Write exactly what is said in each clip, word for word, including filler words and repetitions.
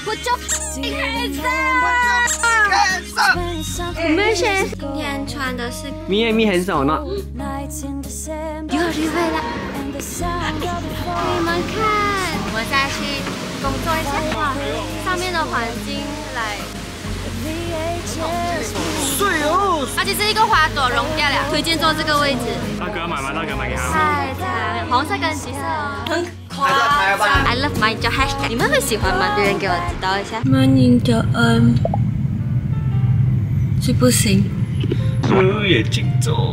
我就开始。我们先今天穿的是咪咪很少呢。 又是为了给你们看，我再去工作一下。哇，上面的环境来。 水哦！ 它其实一个花朵融掉了，推荐坐这个位置。 大哥买吗？大哥买给他。 太惨，红色跟橘色，很夸张。I love my job hashtag， 你们会喜欢吗？留言给我知道一下。Morning 早安，是不行。 呃，眼睛走，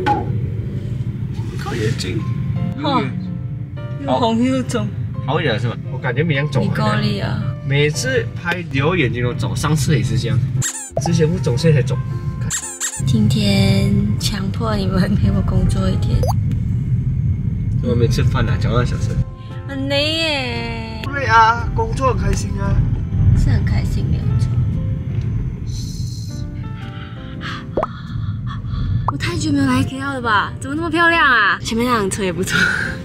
靠眼睛。 哦，又红又肿。 好一点是吧？我感觉没样肿。 你够力啊！ 每次拍流眼睛都肿，上次也是这样。之前不肿，现在才肿。 今天强迫你们陪我工作一天。 我没吃饭啊，讲半小时。 很累耶。 对啊，工作很开心啊。 是很开心，没有错。我太久没有来 K L 了吧？怎么那么漂亮啊？前面那辆车也不错。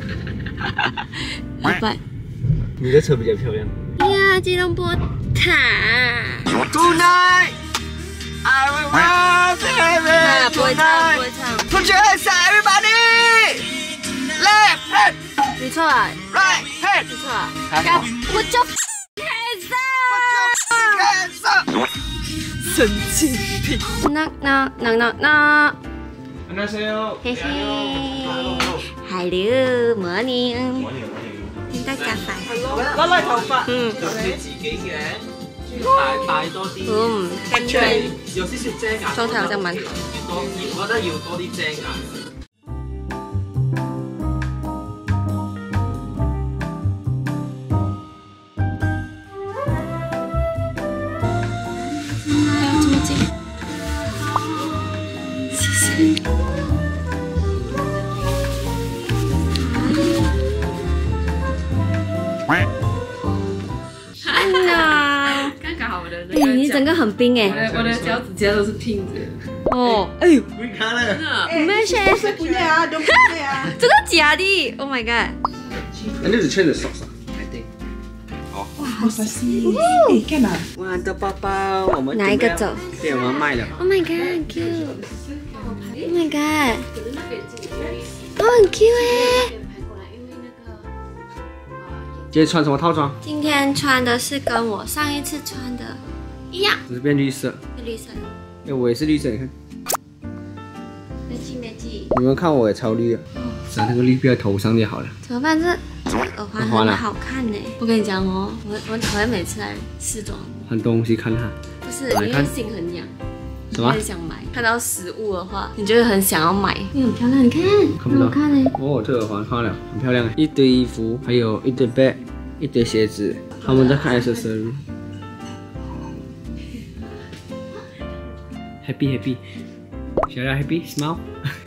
老板， 你的车比较漂亮。 呀，吉隆坡塔。 Tonight, I will run every 不会唱，不会唱。 Put your hands up, everybody. Left hand, 你错了 right hand. 你错了。 我就开始。 Hands up. 神经病。 那那那那那。 안녕하세요. 嘿嘿。Hello, morning. 请大家快。 拉拉頭髮。 嗯。 你自己嘅，大大多啲， 嗯，跟住有少少遮眼。 妝頭好像蠻好。 多，我覺得要多啲遮眼。 還有這麼近？謝謝你。 哎，你整个很冰哎！ 我的脚趾甲都是拼着。 哦，哎呦， 你看了？ 你们先， 不要啊，都不要啊！ 真的假的 ？Oh my god！ 那就是穿着手上，I think。好。 哇，好神奇！哎，干嘛？ 我的包包，我们哪一个走？ 对，我们卖了。 Oh my god， cute！Oh my god！ 哦，很 cute 哎！ 今天穿什么套装？ 今天穿的是跟我上一次穿的一样， 只是变绿色。 是绿色的。 哎，我也是绿色，你看。 没记没记。 你们看我也超绿的，把那个绿标在头上就好了。 怎么办？这这个耳环很好看呢。我跟你讲哦，我我很讨厌每次来试装， 很多东西看它。 不是因为心很痒。 什么？ 很想买，看到实物的话，你就会很想要买。因为很漂亮，你看， 看不到。 好看呢。 哦，这耳环换了，很漂亮，一堆衣服，还有一堆 bag， 一堆鞋子。他们在看 accessory。Happy happy， 小亮 happy smile。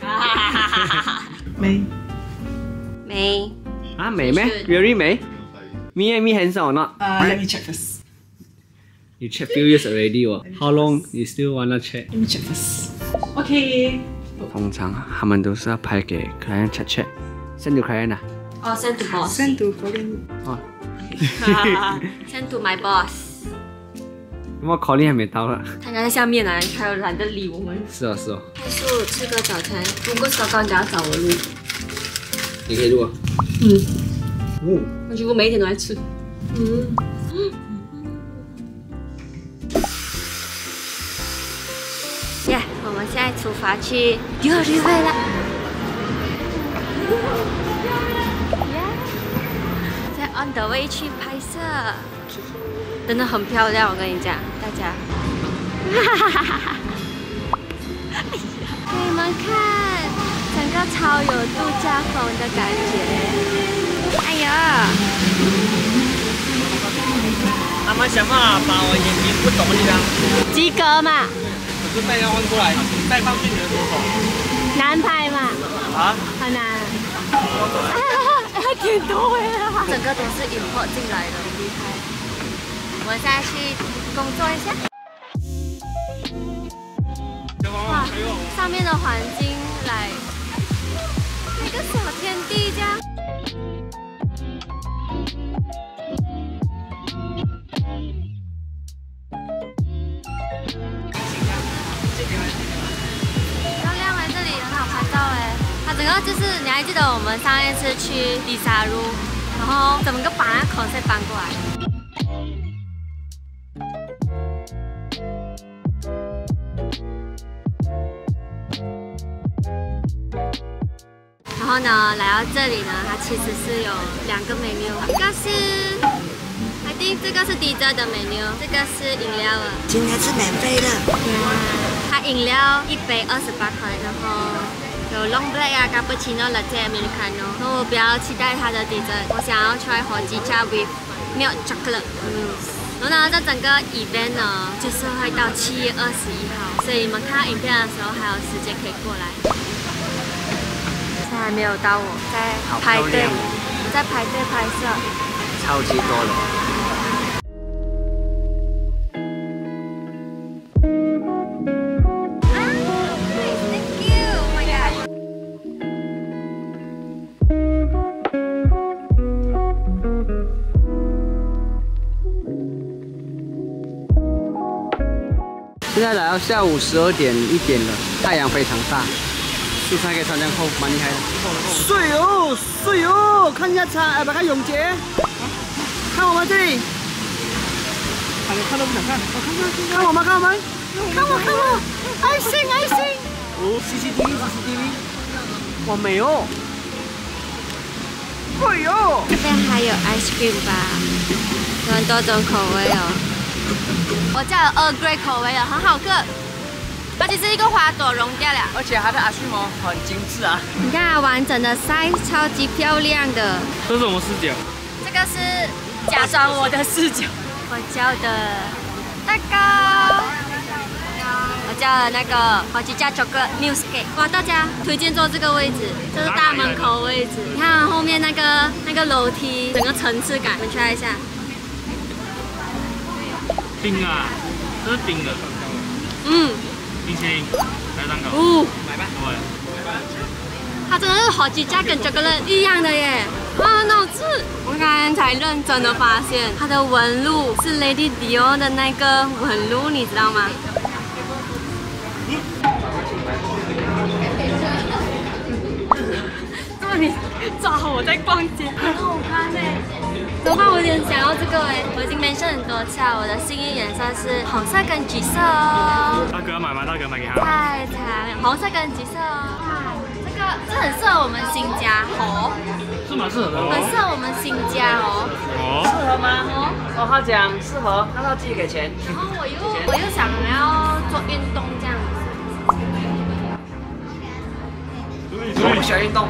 美。 美。 啊，美咩 ？Really 美？Me and me 很少呢。 Uh, let me check first. You check few years already 哦。How long you still wanna check? Let me check first. Okay. 通常他们都是要拍给 client check check，send to client 啊。 哦 ，send to boss。 Send to Colin. 哦。 send to my boss。 那么 Colin 还没到了。 他应该在下面呢，他又懒得理我们。 是哦是哦。 快速吃个早餐，如果糟糕，你要找我录。 你可以录啊。 嗯。 嗯。 我几乎每一天都在吃。嗯。 耶！ yeah, 我们现在出发去幼儿园了。在 on the way 去拍摄，真的很漂亮，我跟你讲，大家。给你们看，整个超有度假风的感觉。哎呀！ 他们想办法把我眼睛不懂的地方及格嘛。 就带它弯过来，带上去你的左手。 难拍嘛？ 啊？ 很难。还挺多呀。整个都是import进来的，厉害。我们现在去工作一下。哇，上面的环境来一个小天地这样。 整个就是你还记得我们上一次去迪沙路，然后整个把那 concept 搬过来。然后呢，来到这里呢，它其实是有两个 menu， 一个是 I think 这个是 dessert 的 menu， 这个是饮料了。 今天是免费的。 它饮料一杯二十八块，然后有 long black 啊、cappuccino、latte、americano。然后我比较期待它的 dessert， 我想要 try 火鸡架 with milk chocolate mousse。然后呢，这整个 event 呢，就是会到七月二十一号，所以你们看到影片的时候还有时间可以过来。现在还没有到，我在排队，我在排队拍摄， 超级多了。 现在来到下午十二点一点了，太阳非常大，素菜可以穿这样厚，蛮厉害的。水哦，水哦，看一下菜，哎，不看永杰，看我们这里，看看都不想看，我看看看我们看我们，看我看我，爱心爱心，哦 ，C C T V C C T V， 哇美哦，贵哦。 这边还有 ice cream 吧，有很多种口味哦。 我叫了 Earl Grey 口味的，很好喝。它其实一个花朵融掉了， 而且它的 ice cream 很精致啊！ 你看完整的 size 超级漂亮的。 这是什么视角？ 这个是假装我的视角。我叫的蛋糕，我叫了那个火鸡架 chocolate mousse cake。哇，大家推荐坐这个位置，这是大门口位置。你看后面那个那个楼梯，整个层次感，我们 try 一下。 冰啊，这是冰的。 嗯， 冰淇淋还是蛋糕？ 哦， 买吧。对。 它真的是火鸡架跟 chocolate 一样的耶，啊，很好吃。我刚刚才认真的发现，它的纹路是 Lady Dior 的那个纹路，你知道吗？这里抓我在逛街，很好看哎。 怎么办？我有点想要这个哎，我已经mention很多次了。我的幸运颜色是红色跟橘色哦。 大哥要买吗？大哥买给他。 太长，红色跟橘色哦。这个这很适合我们新家哦， 是蛮适合的哦。 很适合我们新家哦。 哦。 适合吗？哦，哦，他讲适合，那他自己给钱。 然后我又我又想要做运动这样子。 我不喜欢运动。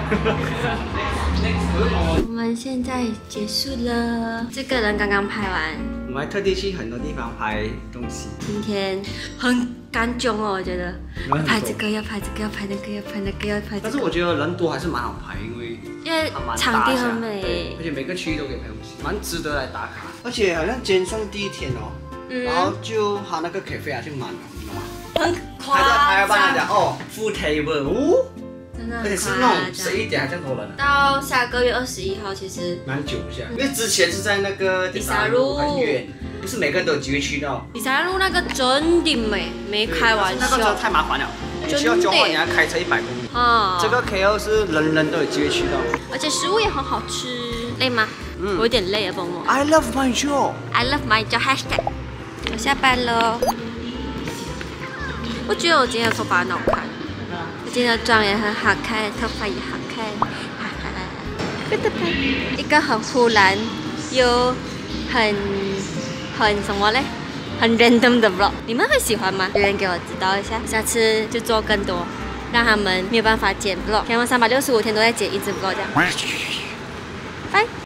我们现在结束了，这个人刚刚拍完。 我们还特地去很多地方拍东西。 今天很干囧哦，我觉得。拍这个要拍这个要拍那个要拍那个要拍这个。 但是我觉得人多还是蛮好拍，因为因为场地很美， 而且每个区域都可以拍东西，蛮值得来打卡。而且好像今天算是第一天哦，嗯、然后就他那个 cafe 啊就满了，你懂吗？ 很夸张。 还要帮他讲哦 ，full table， 哦。 而且是那种十一点还这样多人、啊。 到下个月二十一号，其实蛮久一下，因为之前是在那个迪沙路很远，不是每个人都有机会去到。 迪沙路那个真的美，没开玩笑。 那个真的太麻烦了，你需要交换，你要开车一百公里。啊，这个 K L 是人人都有机会去到， 而且食物也很好吃。累吗？嗯，我有点累啊，帮我。 I love my job. I love my job hashtag。我下班了。我觉得我今天的头发很好看。 今天的妆也很好看，头发也好看，哈哈哈！一个很忽然又很很什么嘞？很 random 的 vlog， 你们会喜欢吗？留言给我知道一下，下次就做更多，让他们没有办法剪 vlog， 他们三百六十五天都在剪一支 vlog 这样。拜。